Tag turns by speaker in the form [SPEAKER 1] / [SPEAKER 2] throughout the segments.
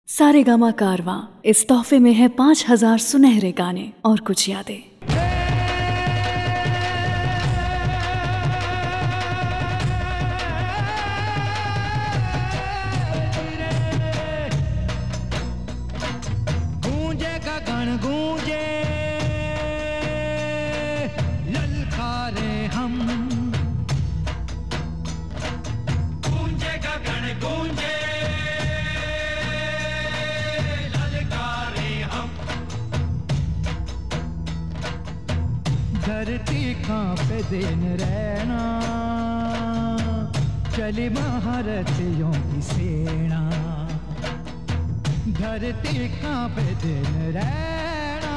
[SPEAKER 1] सारेगामा कारवां इस तोहफे में है 5000 सुनहरे गाने और कुछ यादें।
[SPEAKER 2] गूंजे गगन गूंजे ललकारे हम, गूंजे गगन गूंजे ललकारे हम, धरती कांपे दिन रहना, चली महारथियों की सेना, धरती कांपे दिन रहना,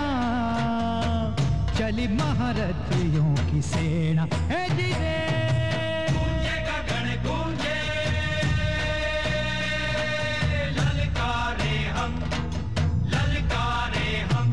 [SPEAKER 2] चली महारथियों की सेना। हे जी रे गूंजे गगन गूंजे ललकारे हम, ललकारे हम।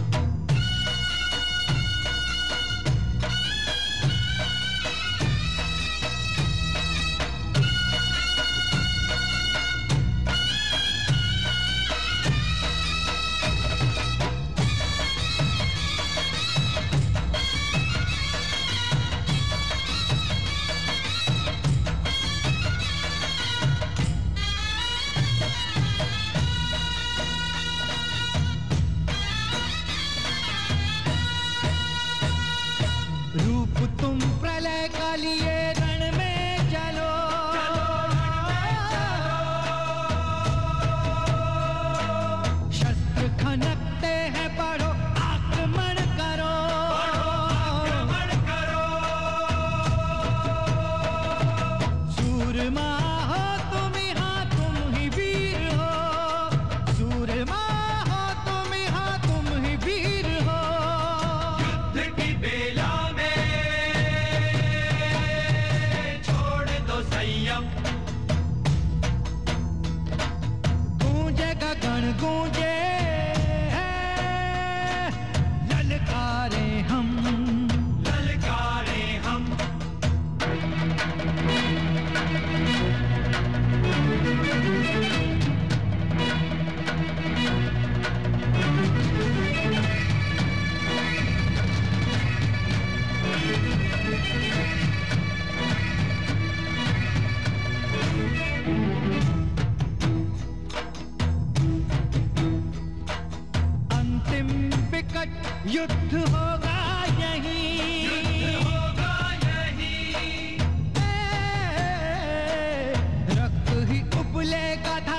[SPEAKER 2] रूप तुम प्रलय का लिए रण में चलो, शस्त्र खनकते हैं पढ़ो आक्रमण करो, आक्रमण करो। सूरमा हो तुम यहाँ तुम ही वीर हो, सूरमा हो तुम यहाँ तुम ही वीर हो। युद्ध की बेला गूंजे गगन गूंजे ललकारे हम, ललकारे हम। युद्ध होगा यहीं, युद्ध होगा यहीं, रक्त ही उबलेगा।